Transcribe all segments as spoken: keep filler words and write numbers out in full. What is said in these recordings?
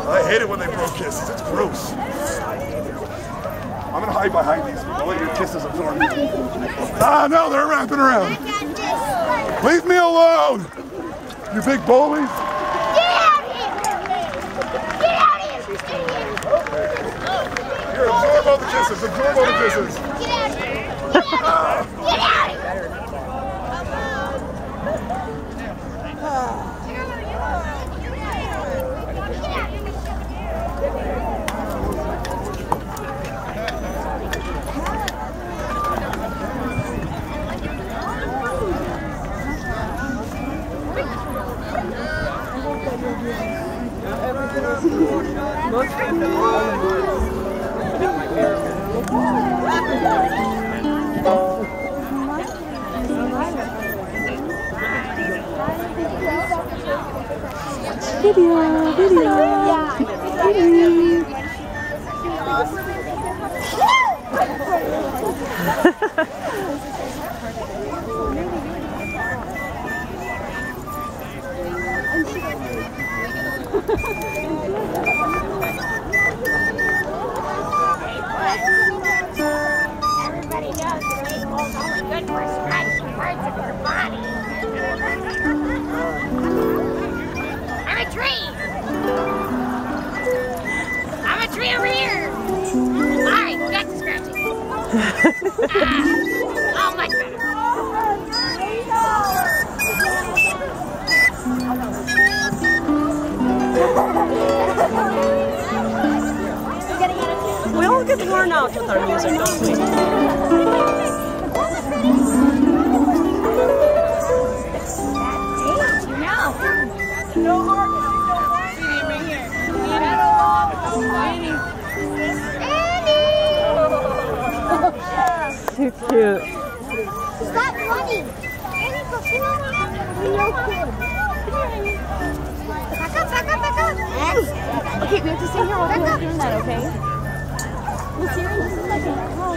I hate it when they blow kisses. It's gross. I'm gonna hide behind these people. Let your kisses absorb me. Ah, no, they're wrapping around. Leave me alone, you big bullies. Get out of here! Get out of here! Here, absorb all the kisses. Absorb all the kisses. Get out of here! Get out of here! Get out of here! Video, video. Everybody knows that baseball's only good for scratching parts of your body. I'm a tree! I'm a tree over here! Alright, back to scratching. ah, oh, much better. We all get worn out with our music, don't we? No more. Sweetie, right here. Too cute. Stop running! Annie, go sit on Back up, back up, back up! Okay, we have to stay here while we're doing that, okay? We'll see you in just a second.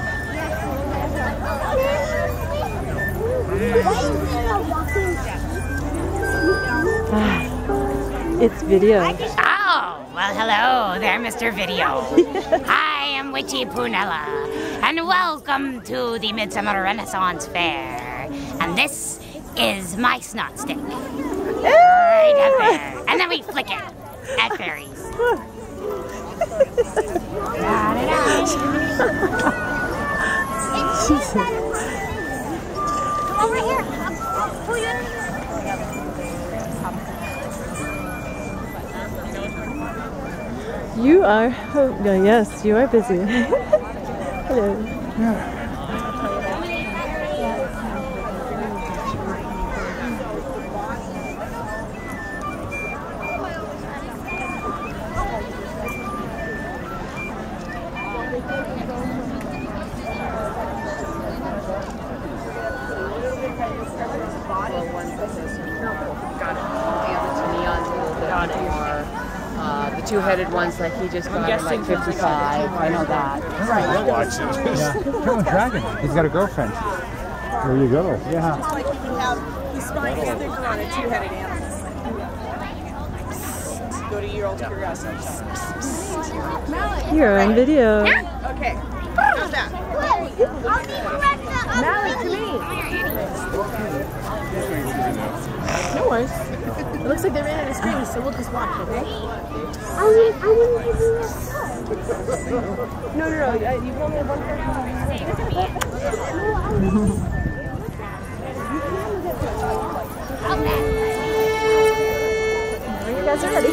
It's video. Oh, well, hello there, Mister Video. I am Witchy Poonella, and welcome to the Midsummer Renaissance Fair. And this is my snot stick. Right up there. And then we flick it at fairies. Come over here. I'll pull you in. You are, oh, yes, you are busy. Hello. The two-headed ones like he just got like fifty-five. I know that. Right. I'll watch it. Yeah. Come on, Dragon. He's got a girlfriend. There you go. Yeah. It's like he can have, he's spying his sticker on a two-headed animal. Go to your old curiosity shop. You're on video. Okay. How's that? Malik, to me. No worries. It looks like they ran out of screens, so we'll just watch it, okay? I wouldn't, I wouldn't give you that. No, no, no. You can only have one person. When you guys are ready.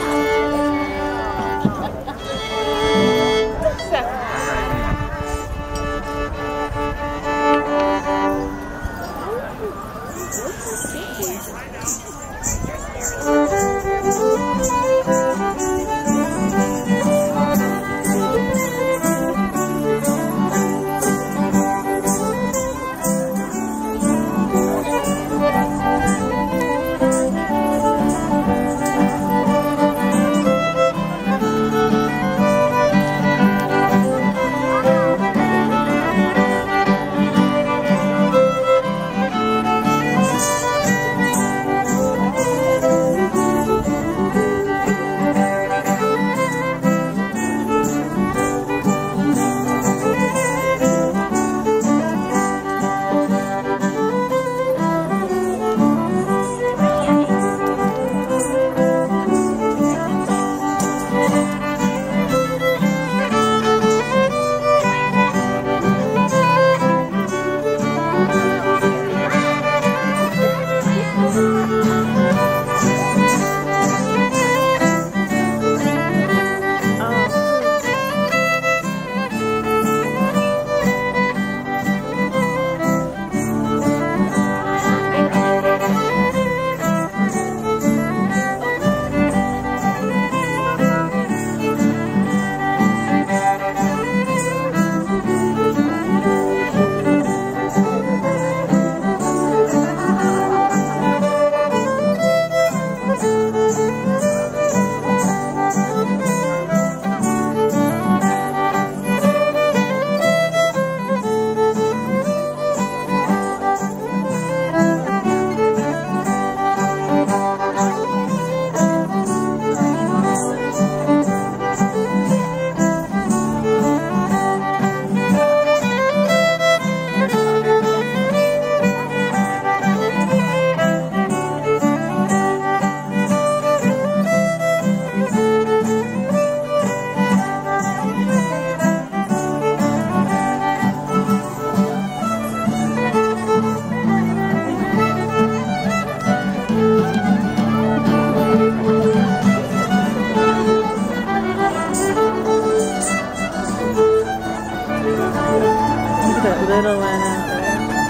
little one out there.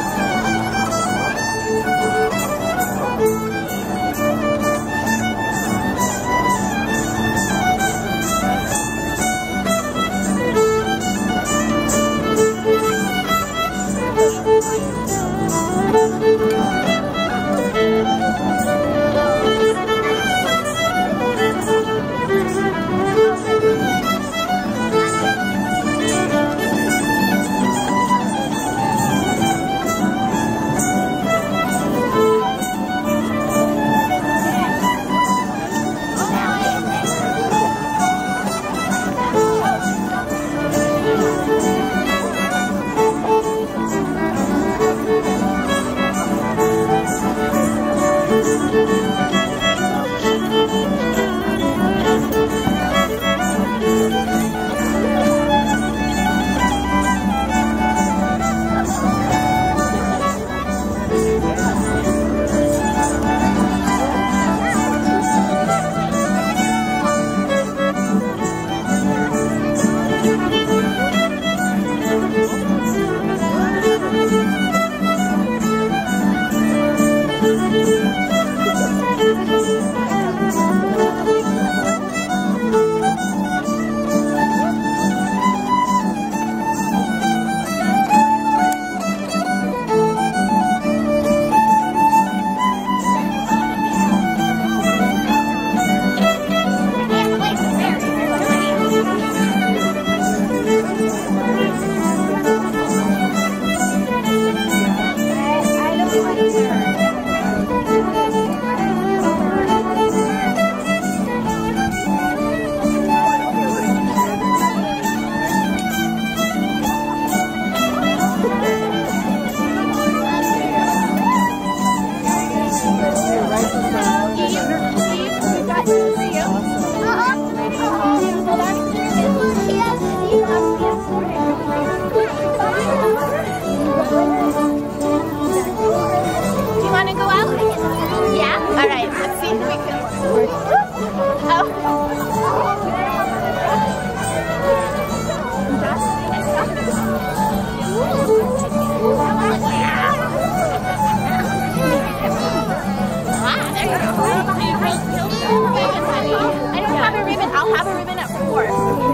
I'll have a ribbon at four.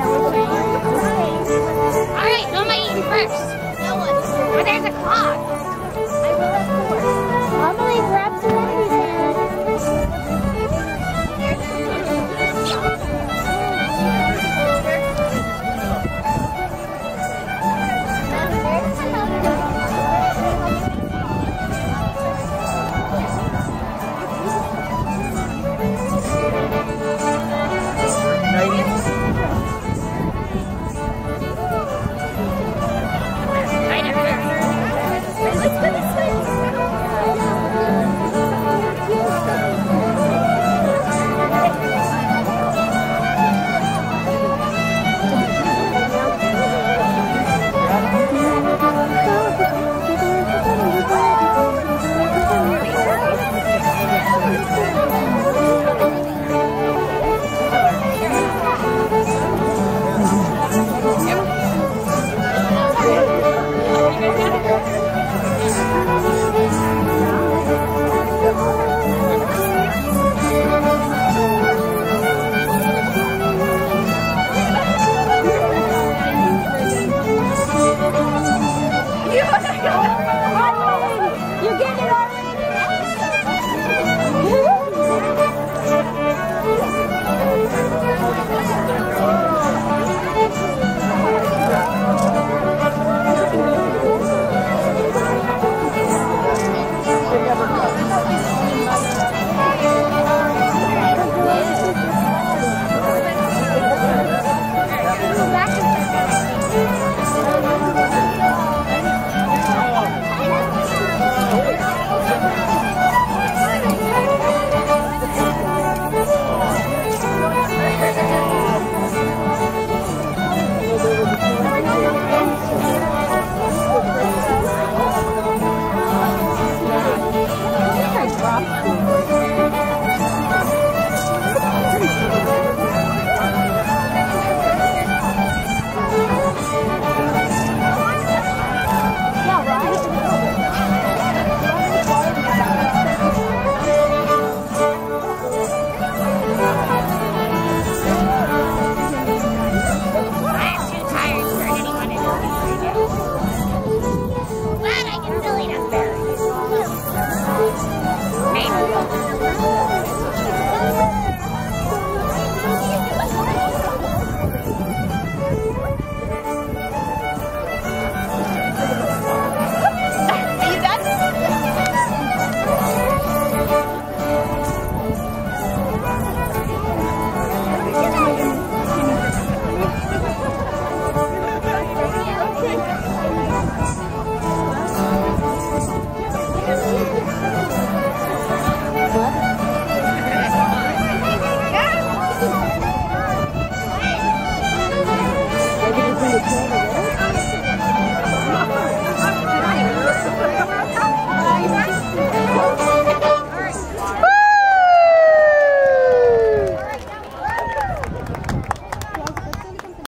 Alright, who am I eating first? No one. Well, there's a clock. I will at four. Emily, grab some candy, ninety